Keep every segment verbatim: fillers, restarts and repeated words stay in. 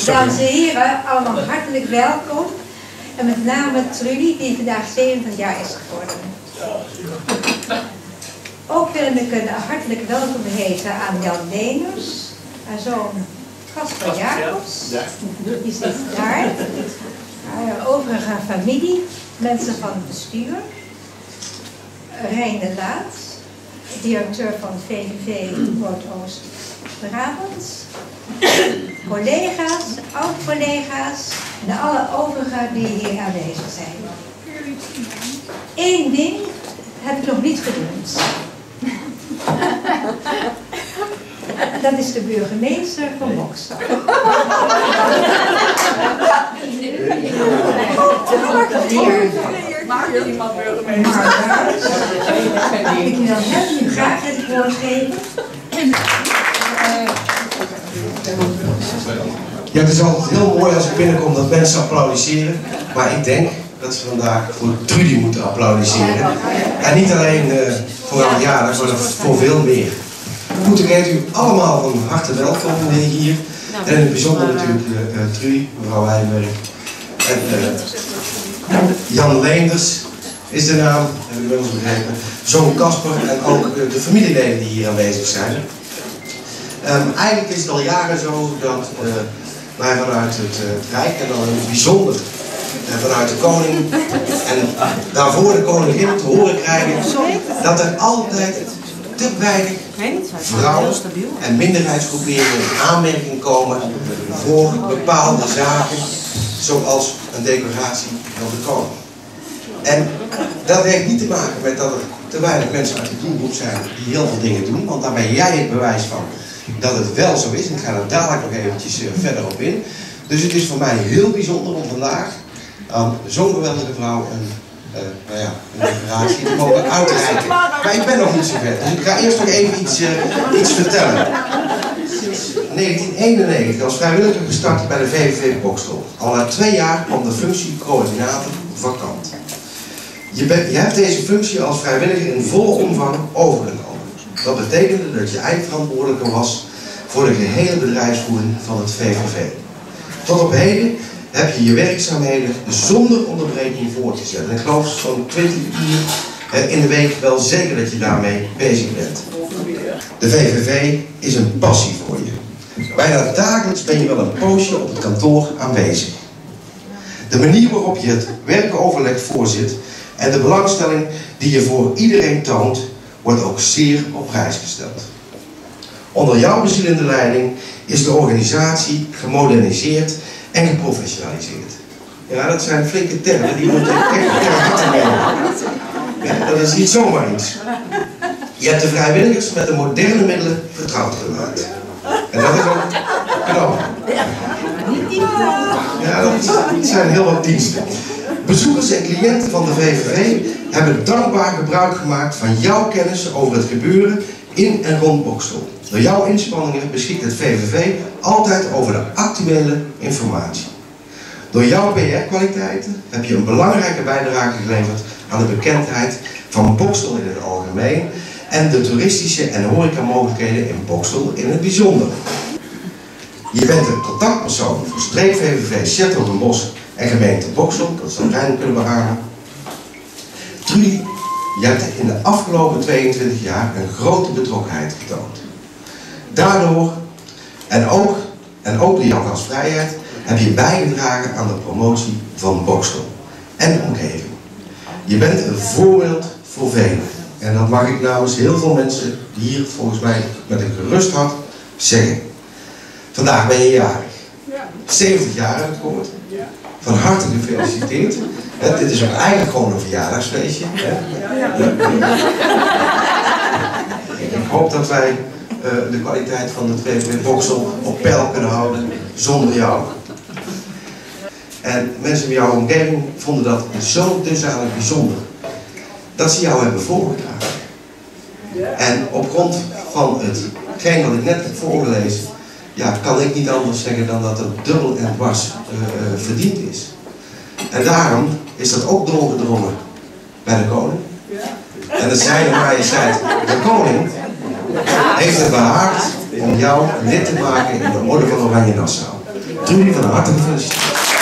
Dames en heren, allemaal hartelijk welkom. En met name Trudy, die vandaag zeventig jaar is geworden. Ook willen we een hartelijk welkom heten aan Jan Leenders, haar zoon Casper Jacobs, die zit daar. Haar overige familie, mensen van het bestuur. Rijn de Laat, directeur van V V V Noordoost-Brabant. Collega's, oud-collega's en alle overigen die hier aanwezig zijn. Eén ding heb ik nog niet genoemd. Dat is de burgemeester van Bokstel. Maak je iemand burgemeester? Ik wil hem nu graag het woord geven. Ja, het is altijd heel mooi als ik binnenkom dat mensen applaudisseren. Maar ik denk dat ze vandaag voor Trudy moeten applaudisseren. En niet alleen uh, voor haar verjaardag, maar voor veel meer. Goed, ik heet u allemaal van harte welkom hier. En in het bijzonder natuurlijk uh, Trudy, mevrouw Wijnberg. En uh, Jan Leenders is de naam, heb ik wel eens begrepen. Zoon Casper en ook uh, de familieleden die hier aanwezig zijn. Um, eigenlijk is het al jaren zo dat uh, wij vanuit het, uh, het Rijk en dan in het bijzonder uh, vanuit de koning en daarvoor de koningin te horen krijgen dat er altijd te weinig vrouwen en minderheidsgroeperingen in aanmerking komen voor bepaalde zaken zoals een decoratie van de koning. En dat heeft niet te maken met dat er te weinig mensen uit de doelgroep zijn die heel veel dingen doen, want daar ben jij het bewijs van dat het wel zo is. En ik ga er dadelijk nog eventjes uh, verder op in. Dus het is voor mij heel bijzonder om vandaag aan zo'n geweldige vrouw een, uh, nou ja, een decoratie te mogen uitreiken. Maar ik ben nog niet zo ver, dus ik ga eerst nog even iets, uh, iets vertellen. negentien eenennegentig als vrijwilliger gestart bij de V V V Bokstel. Al na twee jaar kwam de functie coördinator vakant. Je, bent, je hebt deze functie als vrijwilliger in volle omvang overgenomen. Dat betekende dat je eindverantwoordelijke was voor de gehele bedrijfsvoering van het V V V. Tot op heden heb je je werkzaamheden zonder onderbreking voortgezet. En ik geloof zo'n twintig uur in de week wel zeker dat je daarmee bezig bent. De V V V is een passie voor je. Bijna dagelijks ben je wel een poosje op het kantoor aanwezig. De manier waarop je het werkoverleg voorzit en de belangstelling die je voor iedereen toont, wordt ook zeer op prijs gesteld. Onder jouw bezielende leiding is de organisatie gemoderniseerd en geprofessionaliseerd. Ja, dat zijn flinke termen, die moet je echt ter harte nemen. Ja, dat is niet zomaar iets. Je hebt de vrijwilligers met de moderne middelen vertrouwd gemaakt. En dat is ook knap. Ja, dat zijn heel wat diensten. Bezoekers en cliënten van de V V V hebben dankbaar gebruik gemaakt van jouw kennis over het gebeuren in en rond Bokstel. Door jouw inspanningen beschikt het V V V altijd over de actuele informatie. Door jouw P R-kwaliteiten heb je een belangrijke bijdrage geleverd aan de bekendheid van Bokstel in het algemeen en de toeristische en horecamogelijkheden in Bokstel in het bijzonder. Je bent een contactpersoon voor streek V V V Z'Hertogenbosch en gemeente Bokstel, dat zal Rijn kunnen behamen. Trudy, je hebt in de afgelopen tweeëntwintig jaar een grote betrokkenheid getoond. Daardoor, en ook, en ook door jouw gastvrijheid, heb je bijgedragen aan de promotie van Bokstel en de omgeving. Je bent een voorbeeld voor velen. En dat mag ik namens heel veel mensen hier volgens mij met een gerust hart zeggen. Vandaag ben je jarig. zeventig jaar heb ik gehoord. Van harte gefeliciteerd. He, dit is ook eigenlijk gewoon een verjaardagsfeestje. He. Ik hoop dat wij uh, de kwaliteit van het V V V Bokstel op peil kunnen houden zonder jou. En mensen in jouw omgeving vonden dat zo dusdanig bijzonder dat ze jou hebben voorgedragen. En op grond van hetgeen wat ik net heb voorgelezen, ja, kan ik niet anders zeggen dan dat het dubbel en dwars uh, uh, verdiend is. En daarom is dat ook doorgedrongen bij de koning. En het zijne majesteit, de koning, heeft het behaagd om jou lid te maken in de orde van Oranje Nassau. Trudy van harte gefeliciteerd.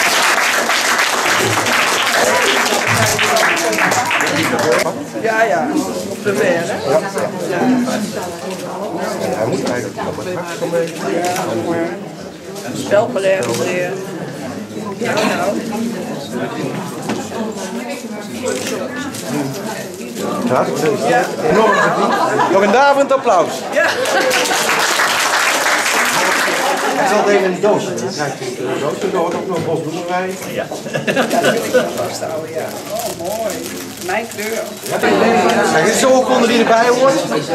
Ja, ja, op de weer, hè? Ja. Ja. Hij moet eigenlijk nog wat hard komen. Spelbeleg, meneer. Ja, nou. Ja, nog, nog een daverend applaus. Ja. Hij zal even in de doos. Dan krijgt hij de doos. Er hoort ook nog een bos bloemen bij. Ja. Vasthouden, ja. Oh, mooi. Mijn kleur. Kijk, zo konden die erbij horen.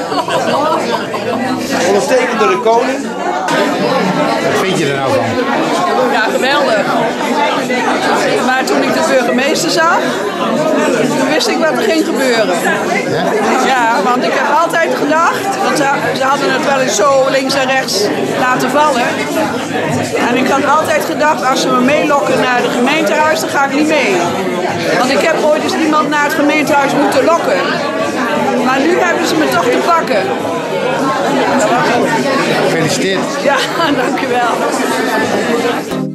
Ondertekend door de koning. Wat vind je er nou van? Ja, geweldig. Maar toen ik de burgemeester zag, toen wist ik wat er ging gebeuren. Ja, want ik heb altijd gedacht, want ze, ze hadden het wel eens zo links en rechts laten vallen. En ik had altijd gedacht, als ze me meelokken naar het gemeentehuis, dan ga ik niet mee. Want ik heb ooit eens iemand naar het gemeentehuis moeten lokken. Maar nu hebben ze me toch te pakken. Gefeliciteerd. Ja, dank u wel.